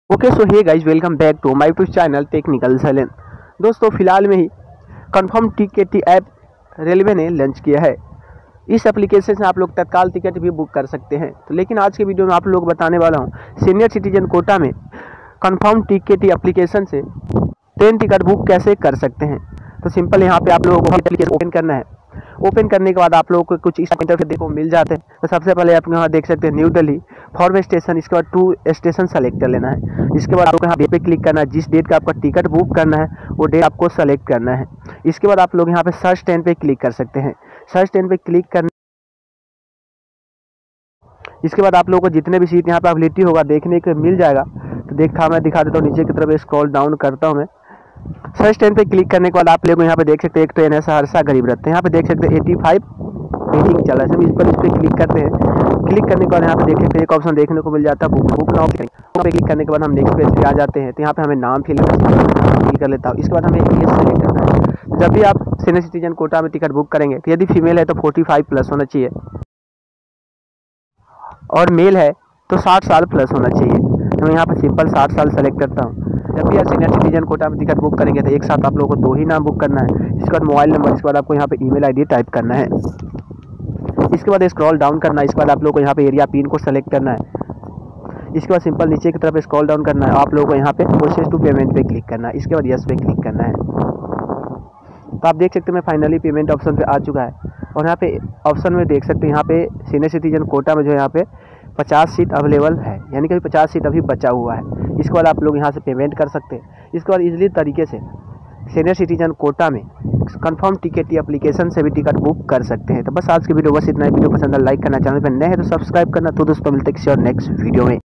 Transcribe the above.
Okay so hey guys welcome back to my YouTube channel technical सैलेन। दोस्तों फिलहाल में ही कंफर्म टिकट ऐप रेलवे ने लॉन्च किया है। इस एप्लीकेशन से आप लोग तत्काल टिकट भी बुक कर सकते हैं। तो लेकिन आज के वीडियो में आप लोग बताने वाला हूं सीनियर सिटीजन कोटा में कंफर्म टिकट एप्लीकेशन से ट्रेन टिकट बुक कैसे कर सकते हैं। तो सिंपल यहाँ पे आप लोगों को एप्लीकेशन ओपन करना है। ओपन करने के बाद आप लोगों को कुछ इस इंटरफेस देखो मिल जाते हैं। तो सबसे पहले आप यहाँ देख सकते हैं न्यू दिल्ली फॉरवर्ड स्टेशन, इसके बाद 2 स्टेशन सेलेक्ट कर लेना है। इसके बाद आपको यहाँ डेट पे क्लिक करना है। जिस डेट का आपका टिकट बुक करना है वो डेट आपको सेलेक्ट करना है। इसके बाद आप लोग यहाँ पे सर्च ट्रेन पे क्लिक कर सकते हैं। सर्च ट्रेन पे क्लिक करने इसके बाद आप लोगों को जितने भी सीट यहाँ पे अवेलेबिलिटी होगा देखने को मिल जाएगा। तो मैं दिखा देता हूँ। नीचे की तरफ स्क्रॉल डाउन करता हूँ मैं। सर्च ट्रेन पे क्लिक करने के बाद आप लोग यहाँ पे देख सकते हैं एक ट्रेन है सहरसा गरीब रथ। यहाँ पे देख सकते हैं 85 वेटिंग चल रहा है। इस पर क्लिक करते हैं। क्लिक करने के बाद यहाँ पे देख सकते हैं एक ऑप्शन देखने को मिल जाता है बुक नाउ पे क्लिक करने के बाद हम नेक्स्ट पेज पे आ जाते हैं। तो यहाँ पे हमें नाम फिल कर लेता हूँ। इसके बाद हमें एज सेलेक्ट करना है। जब भी आप सीनियर सिटीजन कोटा में टिकट बुक करेंगे तो यदि फीमेल है तो 45 प्लस होना चाहिए और मेल है तो 60 साल प्लस होना चाहिए। तो मैं यहाँ पे सिंपल 60 साल सेलेक्ट करता हूँ। जब भी आप सीनियर सिटीजन कोटा में टिकट बुक करेंगे तो एक साथ आप लोगों को 2 ही नाम बुक करना है। इसके बाद मोबाइल नंबर, इसके बाद आपको यहाँ पे ईमेल आईडी टाइप करना है। इसके बाद स्क्रॉल डाउन करना है। इसके बाद आप लोगों को यहाँ पे एरिया पिन को सेलेक्ट करना है। इसके बाद सिंपल नीचे की तरफ स्क्रॉल डाउन करना है। आप लोगों को यहाँ पे प्रोसेस टू पेमेंट पे क्लिक करना है। इसके बाद यस पे क्लिक करना है। तो आप देख सकते हैं मैं फाइनली पेमेंट ऑप्शन पे आ चुका है। और यहाँ पे ऑप्शन में देख सकते हैं यहाँ पे सीनियर सिटीजन कोटा में जो यहाँ पे 50 सीट अवेलेबल है, यानी कि 50 सीट अभी बचा हुआ है। इसके बाद आप लोग यहाँ से पेमेंट कर सकते हैं। इसके बाद इजीली तरीके से सीनियर सिटीजन कोटा में कंफर्म टिकट एप्लीकेशन से भी टिकट बुक कर सकते हैं। तो बस आज की वीडियो बस इतना ही। वीडियो पसंद है लाइक करना, चैनल पर नए हैं तो सब्सक्राइब करना। तो दोस्तों मिलते हैं किसी और नेक्स्ट वीडियो में।